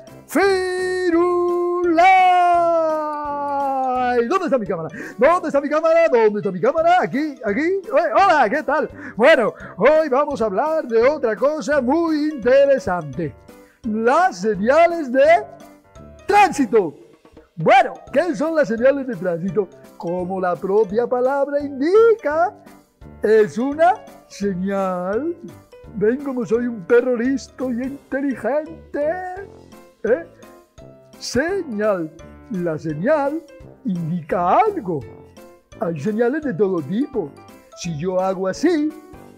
Firulais. ¿Dónde está mi cámara? ¿Dónde está mi cámara? ¿Dónde está mi cámara? Aquí, aquí. Eh, hola, ¿qué tal? Bueno, hoy vamos a hablar de otra cosa muy interesante. Las señales de tránsito. Bueno, ¿qué son las señales de tránsito? Como la propia palabra indica, es una señal ¿Ven cómo soy un perro listo y inteligente? ¿Eh? Señal. La señal indica algo. Hay señales de todo tipo. Si yo hago así,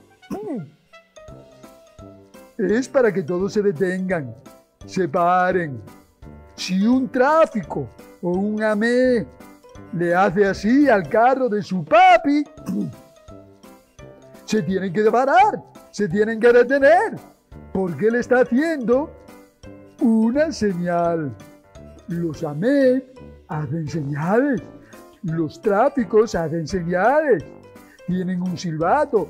es para que todos se detengan, se paren. Si un tráfico o un amé le hace así al carro de su papi, se tienen que parar, se tienen que detener, porque le está haciendo una señal. Los amé hacen señales, los tráficos hacen señales, tienen un silbato.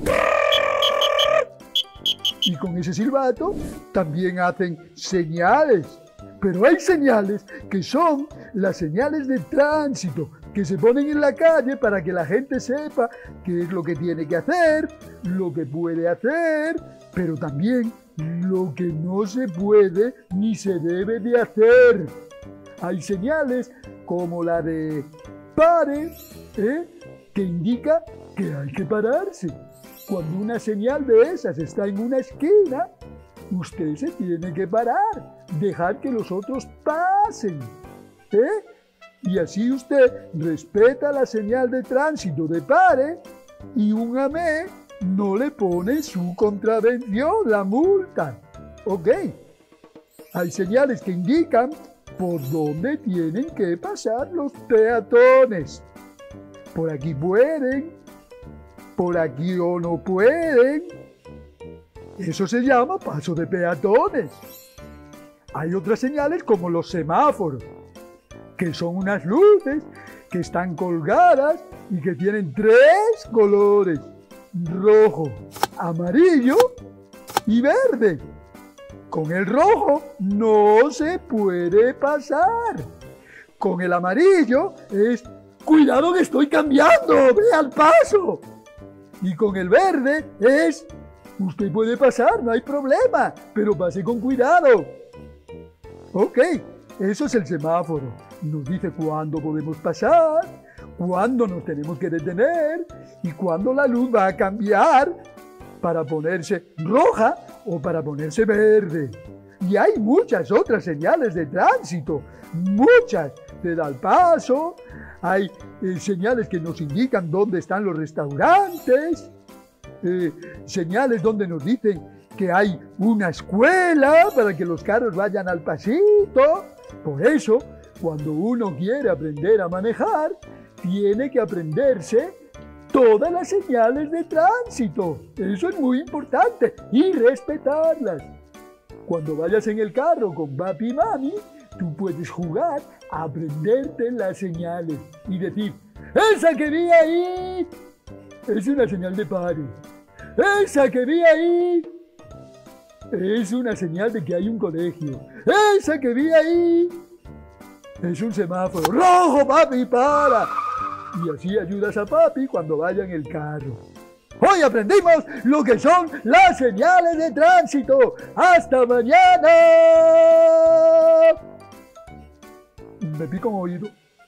Y con ese silbato también hacen señales. Pero hay señales que son las señales de tránsito, que se ponen en la calle para que la gente sepa qué es lo que tiene que hacer, lo que puede hacer, pero también lo que no se puede ni se debe de hacer. Hay señales como la de pare, ¿eh? que indica que hay que pararse. Cuando una señal de esas está en una esquina, usted se tiene que parar, dejar que los otros pasen, ¿eh? Y así usted respeta la señal de tránsito de pare y un amé no le pone su contravención, la multa, ¿ok? Hay señales que indican por dónde tienen que pasar los peatones. Por aquí pueden, por aquí o no pueden. Eso se llama paso de peatones. Hay otras señales como los semáforos, que son unas luces que están colgadas y que tienen tres colores: rojo, amarillo y verde. Con el rojo no se puede pasar. Con el amarillo es cuidado que estoy cambiando, ve al paso. Y con el verde es usted puede pasar, no hay problema, pero pase con cuidado. Ok, eso es el semáforo. Nos dice cuándo podemos pasar, cuándo nos tenemos que detener y cuándo la luz va a cambiar para ponerse roja o para ponerse verde. Y hay muchas otras señales de tránsito, muchas. Te da el paso, hay eh, señales que nos indican dónde están los restaurantes, eh, señales donde nos dicen que hay una escuela para que los carros vayan al pasito. Por eso, cuando uno quiere aprender a manejar, tiene que aprenderse todas las señales de tránsito. Eso es muy importante y respetarlas. Cuando vayas en el carro con papi y mami, tú puedes jugar a aprenderte las señales y decir, esa que vi ahí es una señal de pare. Esa que vi ahí es una señal de que hay un colegio. Esa que vi ahí es un semáforo. ¡Rojo, papi, para! Y así ayudas a papi cuando vaya en el carro. Hoy aprendimos lo que son las señales de tránsito. ¡Hasta mañana! Me pico un oído.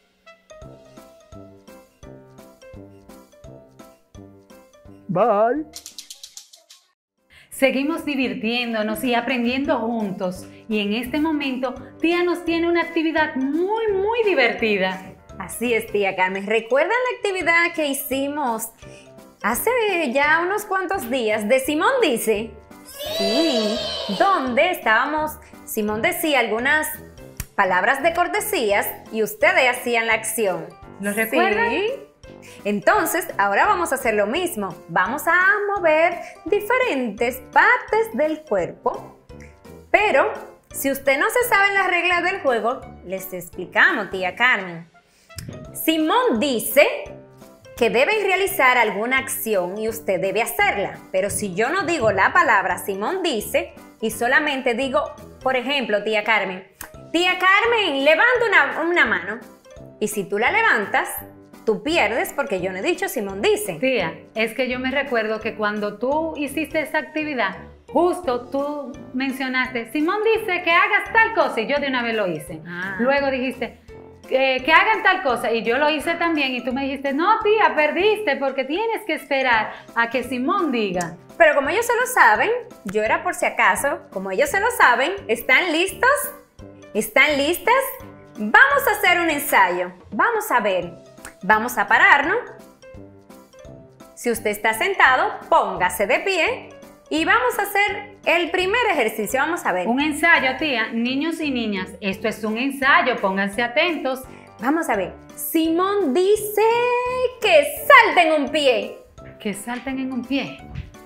Bye. Seguimos divirtiéndonos y aprendiendo juntos. Y en este momento, tía nos tiene una actividad muy, muy divertida. Así es, tía Carmen. ¿Recuerdan la actividad que hicimos hace ya unos cuantos días de Simón Dice? Sí. Donde estábamos, Simón decía algunas palabras de cortesías y ustedes hacían la acción. ¿Lo recuerdan? Sí. Entonces, ahora vamos a hacer lo mismo. Vamos a mover diferentes partes del cuerpo. Pero, si usted no se sabe las reglas del juego, les explicamos, tía Carmen. Simón dice que deben realizar alguna acción y usted debe hacerla. Pero si yo no digo la palabra Simón dice y solamente digo, por ejemplo, tía Carmen, tía Carmen, levanta una, una mano. Y si tú la levantas, tú pierdes porque yo no he dicho Simón dice. Tía, es que yo me recuerdo que cuando tú hiciste esa actividad, justo tú mencionaste, Simón dice que hagas tal cosa y yo de una vez lo hice. Ah. Luego dijiste, eh, que hagan tal cosa y yo lo hice también y tú me dijiste, no tía, perdiste porque tienes que esperar a que Simón diga. Pero como ellos se lo saben, yo era por si acaso, como ellos se lo saben, ¿están listos? ¿Están listas? Vamos a hacer un ensayo. Vamos a ver. Vamos a pararnos. Si usted está sentado, póngase de pie y vamos a hacer el primer ejercicio. Vamos a ver. Un ensayo, tía. Niños y niñas, esto es un ensayo, pónganse atentos. Vamos a ver. Simón dice que salten un pie. Que salten en un pie.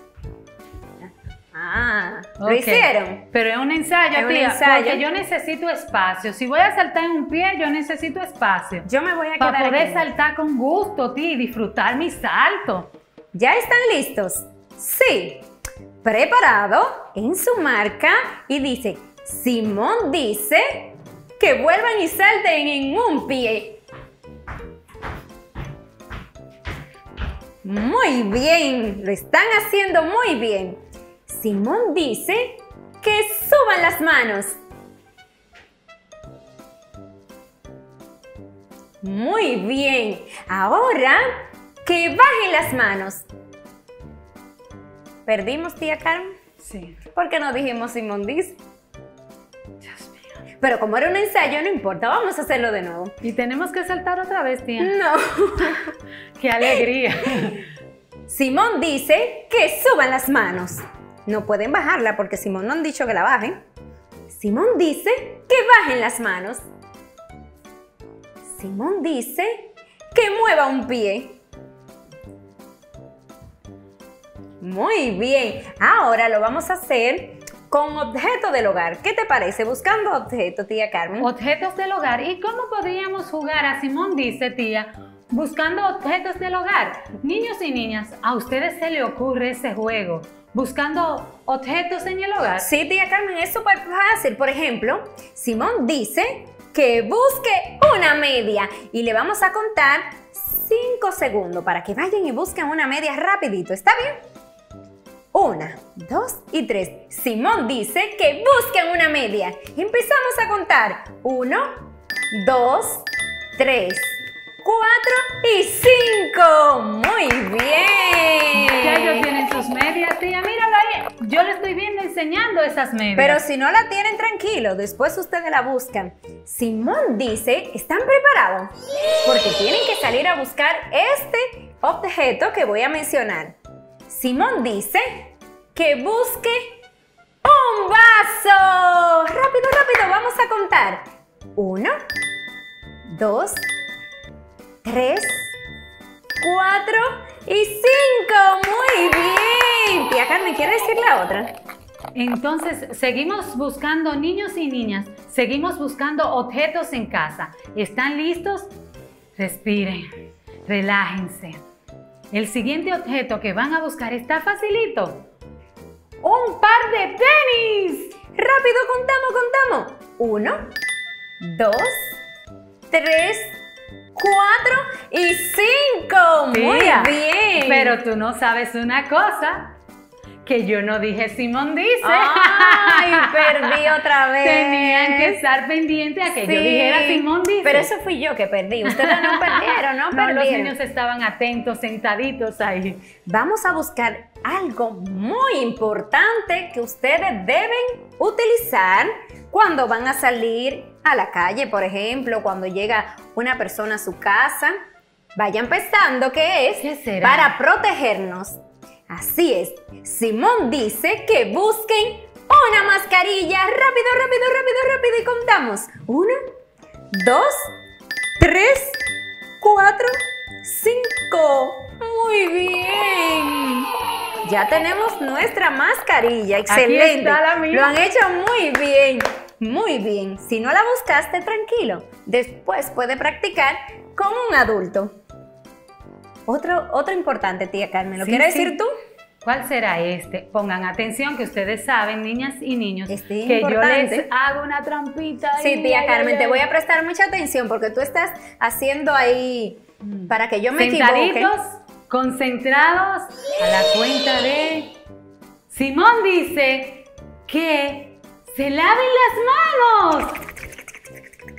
Ah, ¿lo Ok. hicieron? Pero es un ensayo, Es un tía, ensayo. porque yo necesito espacio. Si voy a saltar en un pie, yo necesito espacio. Yo me voy a quedar Para poder aquí. saltar con gusto, tía, y disfrutar mi salto. ¿Ya están listos? Sí. Preparado en su marca y dice, Simón dice que vuelvan y salten en un pie. Muy bien, lo están haciendo muy bien. Simón dice que suban las manos. Muy bien, ahora que bajen las manos. ¿Perdimos, tía Carmen? Sí. ¿Por qué no dijimos Simón dice? Dios mío. Pero como era un ensayo, no importa, vamos a hacerlo de nuevo. Y tenemos que saltar otra vez, tía. No. ¡Qué alegría! Simón dice que suban las manos. No pueden bajarla porque Simón no han dicho que la bajen. Simón dice que bajen las manos. Simón dice que mueva un pie. Muy bien. Ahora lo vamos a hacer con objetos del hogar. ¿Qué te parece? Buscando objetos, tía Carmen. Objetos del hogar. ¿Y cómo podríamos jugar a Simón dice, tía? Buscando objetos del hogar. Niños y niñas, ¿a ustedes se le ocurre ese juego? Buscando objetos en el hogar. Sí, tía Carmen, es súper fácil. Por ejemplo, Simón dice que busque una media y le vamos a contar cinco segundos para que vayan y busquen una media rapidito. ¿Está bien? Una, dos y tres. Simón dice que busquen una media. Empezamos a contar. Uno, dos, tres, cuatro y cinco. Muy bien. Ya ellos tienen sus medias, tía. Míralo ahí. Yo le estoy viendo enseñando esas medias. Pero si no la tienen, tranquilo, después ustedes la buscan. Simón dice, ¿están preparados? Porque tienen que salir a buscar este objeto que voy a mencionar. Simón dice que busque un vaso. Rápido, rápido, vamos a contar. Uno, dos, tres, cuatro y cinco. Muy bien. Tía Carmen, ¿quiere decir la otra? Entonces, seguimos buscando niños y niñas, seguimos buscando objetos en casa. ¿Están listos? Respiren, relájense. El siguiente objeto que van a buscar está facilito. ¡Un par de tenis! Rápido, contamos, contamos. Uno, dos, tres, cuatro y cinco. Muy Tía, bien. Pero tú no sabes una cosa, que yo no dije Simón dice. Ay, perdí otra vez. Tenían que estar pendientes a que yo dijera Simón dice. Pero eso fui yo que perdí. Ustedes no perdieron, no, No, perdieron. los niños estaban atentos, sentaditos ahí. Vamos a buscar algo muy importante que ustedes deben utilizar cuando van a salir a la calle, por ejemplo, cuando llega una persona a su casa. Vayan pensando qué es ¿Qué será? para protegernos. Así es. Simón dice que busquen una mascarilla. Rápido, rápido, rápido, rápido y contamos. Uno, dos, tres, cuatro, cinco. Muy bien. Ya tenemos nuestra mascarilla. Excelente. está la mía. Lo han hecho muy bien. Muy bien. Si no la buscaste, tranquilo. Después puede practicar con un adulto. Otro, otro importante, tía Carmen. ¿Lo Sí, quieres sí. decir tú? ¿Cuál será este? Pongan atención que ustedes saben, niñas y niños, Este es que yo importante. les hago una trampita. Sí, ahí, tía ay, Carmen, ay, te ay. voy a prestar mucha atención porque tú estás haciendo ahí para que yo me equivoque. Sentaditos, concentrados, a la cuenta de... Simón dice que se laven las manos.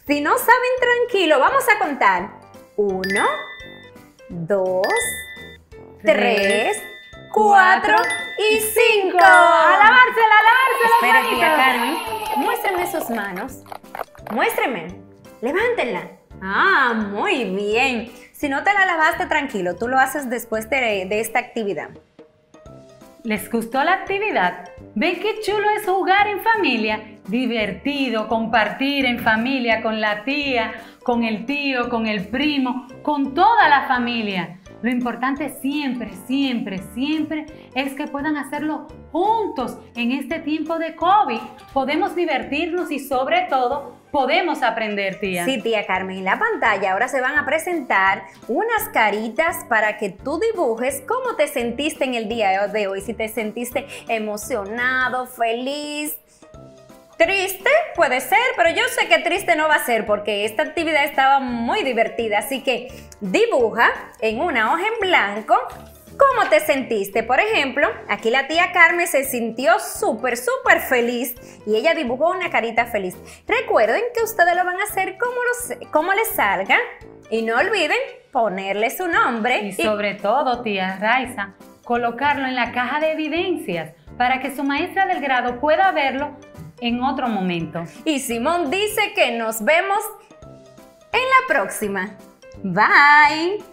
Si no saben, tranquilo, vamos a contar. Uno, dos, tres, cuatro y cinco. ¡A lavársela, a lavársela! Espera, tía Carmen. Muéstrenme sus manos. Muéstrenme. Levántenla. Ah, muy bien. Si no te la lavaste, tranquilo. Tú lo haces después de, de esta actividad. ¿Les gustó la actividad? ¿Ven qué chulo es jugar en familia? Divertido, compartir en familia con la tía, con el tío, con el primo, con toda la familia. Lo importante siempre, siempre, siempre es que puedan hacerlo juntos en este tiempo de COVID. Podemos divertirnos y sobre todo podemos aprender, tía. Sí, tía Carmen, en la pantalla ahora se van a presentar unas caritas para que tú dibujes cómo te sentiste en el día de hoy. Si te sentiste emocionado, feliz, triste, puede ser, pero yo sé que triste no va a ser porque esta actividad estaba muy divertida. Así que dibuja en una hoja en blanco cómo te sentiste. Por ejemplo, aquí la tía Carmen se sintió súper, súper feliz y ella dibujó una carita feliz. Recuerden que ustedes lo van a hacer como, los, como les salga y no olviden ponerle su nombre. Y sobre y... todo, tía Raiza, colocarlo en la caja de evidencias para que su maestra del grado pueda verlo en otro momento. Y Simón dice que nos vemos en la próxima. Bye.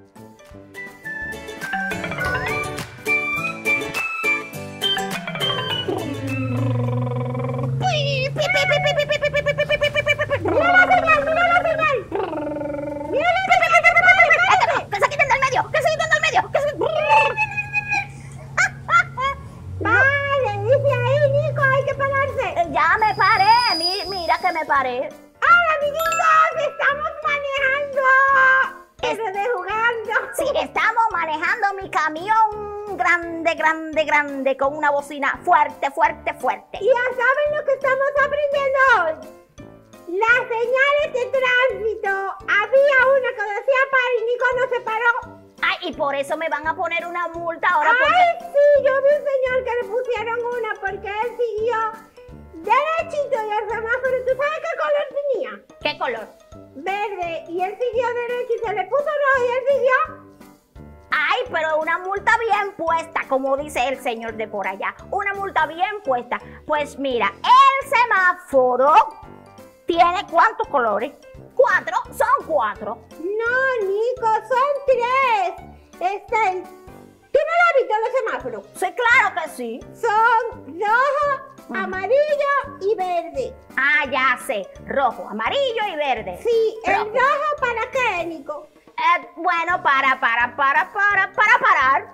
¡Que se quiten del medio! ¡Que se quiten del medio! ¡Que se... Vale, dice ahí, Nico, hay que pararse. Ya me paré, Mi, mira que me paré. ¡Hola, amiguitos! ¡Estamos manejando! Eso de jugando. Sí, estamos manejando mi camión grande, grande, grande, con una bocina fuerte, fuerte, fuerte. ¿Y ya saben lo que estamos aprendiendo hoy? Las señales de tránsito. Había una que decía para y Nico no se paró. Ay, y por eso me van a poner una multa ahora. Porque... Ay, sí, yo vi un señor que le pusieron una porque él siguió derechito y el semáforo. ¿Tú sabes qué color tenía? ¿Qué color? Verde. Y él siguió derecho y se le puso rojo y él siguió. Ay, pero una multa bien puesta, como dice el señor de por allá. Una multa bien puesta. Pues mira, el semáforo tiene ¿cuántos colores? ¿Cuatro? Son cuatro. No, Nico, son tres. Este, ¿tú no has visto los semáforos? Sí, claro que sí. Son rojo, amarillo y verde. Ah, ya sé. Rojo, amarillo y verde. Sí, rojo. ¿El rojo para qué, Nico? Eh, bueno, para, para, para, para, para parar.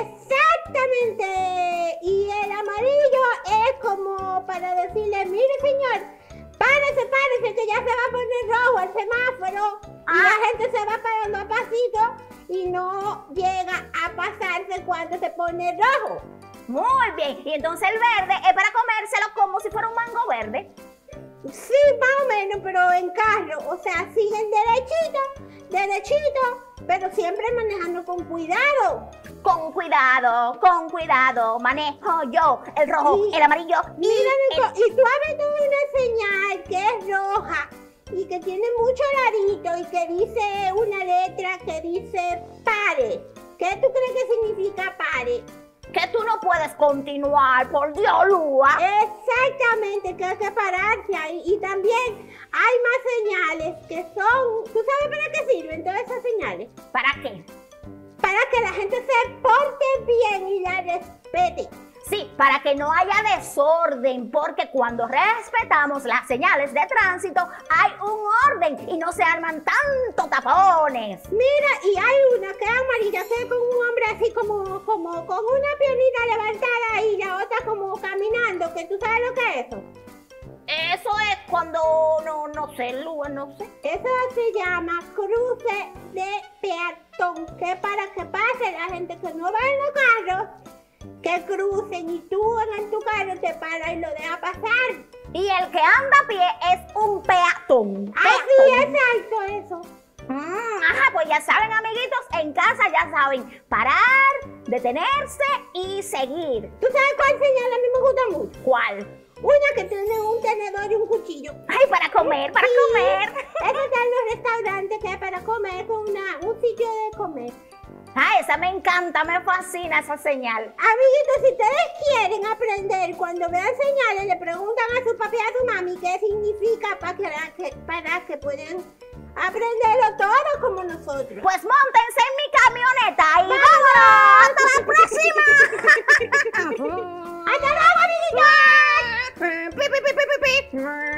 Exactamente. Y el amarillo es como para decirle, mire señor, párese, párese, que ya se va a poner rojo el semáforo. Ah. Y la gente se va parando a pasito y no llega a pasarse cuando se pone rojo. Muy bien. Y entonces el verde es para comérselo como si fuera un mango verde. Sí, más o menos, pero en carro. O sea, siguen derechito, derechito, pero siempre manejando con cuidado. Con cuidado, con cuidado. Manejo yo el rojo, y, el amarillo. Mira, Nico, el... y tú has visto una señal que es roja y que tiene mucho ladito y que dice una letra que dice pare. ¿Qué tú crees que significa pare? Que tú no puedes continuar, por Dios, Lua. Exactamente, que hay que pararse ahí. Y también hay más señales que son... ¿Tú sabes para qué sirven todas esas señales? ¿Para qué? Para que la gente se porte bien y la respete. Sí, para que no haya desorden, porque cuando respetamos las señales de tránsito hay un orden y no se arman tantos tapones. Mira, y hay una que es amarilla, que es con un hombre así como, como con una piernita levantada y la otra como caminando, que tú sabes lo que es eso. Eso es cuando, no, no sé, Lua, no sé. Eso se llama cruce de peatón, que es para que pase la gente que no va en los carros, que crucen y tú en tu carro te paras y lo dejas pasar. Y el que anda a pie es un peatón. Ah, sí, exacto, eso. Mm, ajá, pues ya saben, amiguitos, en casa ya saben parar, detenerse y seguir. ¿Tú sabes cuál señal a mí me gusta mucho? ¿Cuál? Una que tiene un tenedor y un cuchillo. Ay, para comer, para Sí, comer. Eso está en los restaurantes que es para comer con una, un sitio de comer. Ah, esa me encanta, me fascina esa señal. Amiguitos, si ustedes quieren aprender, cuando vean señales, le preguntan a su papi y a su mami qué significa para que, que- para que puedan aprenderlo todo como nosotros. Pues móntense en mi camioneta y vámonos. ¡Hasta la próxima! ¡Hasta luego, amiguitos! Pi, pi, pi, pi, pi, pi.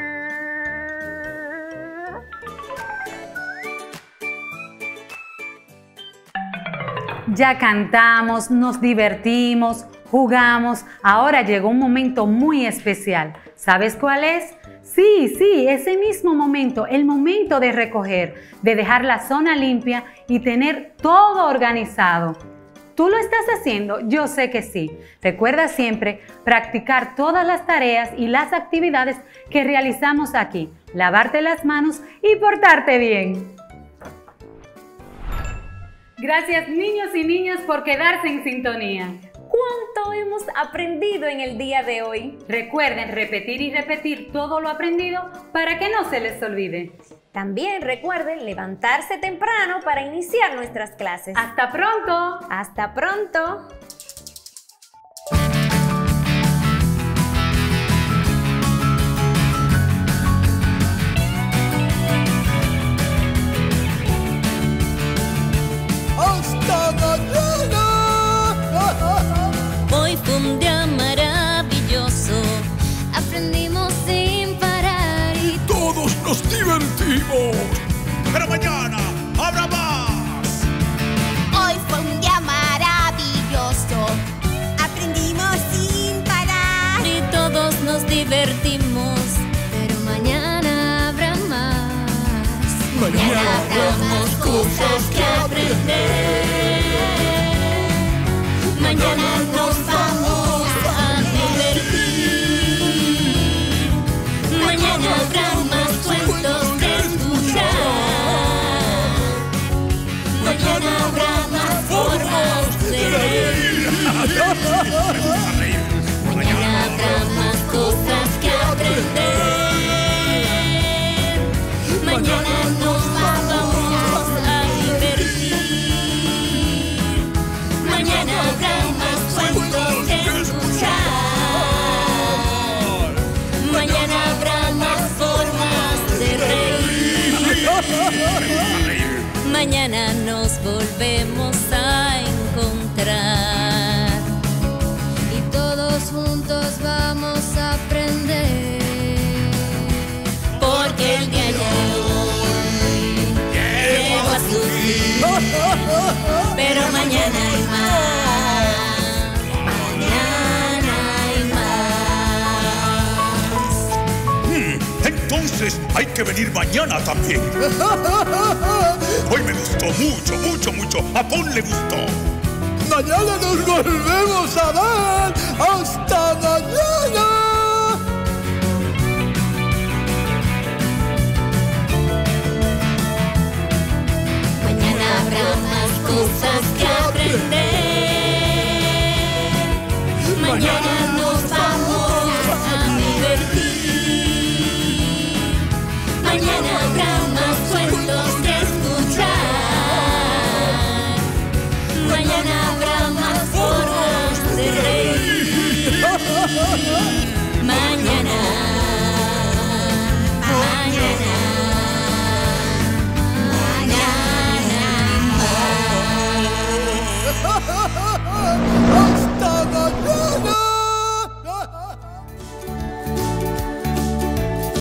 Ya cantamos, nos divertimos, jugamos. Ahora llegó un momento muy especial. ¿Sabes cuál es? Sí, sí, ese mismo momento, el momento de recoger, de dejar la zona limpia y tener todo organizado. ¿Tú lo estás haciendo? Yo sé que sí. Recuerda siempre practicar todas las tareas y las actividades que realizamos aquí. Lavarte las manos y portarte bien. Gracias niños y niñas por quedarse en sintonía. ¿Cuánto hemos aprendido en el día de hoy? Recuerden repetir y repetir todo lo aprendido para que no se les olvide. También recuerden levantarse temprano para iniciar nuestras clases. ¡Hasta pronto! ¡Hasta pronto! ¡Hasta mañana! Hoy fue un día maravilloso, aprendimos sin parar y ¡Todos nos divertimos! Pero mañana habrá más. Hoy fue un día maravilloso. Aprendimos sin parar. y todos nos divertimos, pero mañana habrá más. Mañana habrá más cosas que aprender. Mañana nos vamos a divertir. Mañana habrá más cuentos que escuchar. Mañana habrá más formas de reír. Mañana habrá más cosas que aprender. Mañana nos vamos a divertir. Mañana habrá más cuentos que escuchar. Mañana habrá más formas de reír. Mañana nos volvemos a encontrar y todos juntos vamos a aprender, porque el día de hoy llegó a su fin, pero mañana hay más, mañana hay más. Hmm, entonces hay que venir mañana también. Hoy me gustó mucho, mucho, mucho. A Pon le gustó. Mañana nos volvemos a ver. ¡Hasta mañana! Mañana habrá más cosas que aprender. Mañana nos vamos a divertir. Mañana habrá más cuentos que escuchar. Mañana habrá más formas de reír. Mañana, mañana. ¡Ja, ja, ja!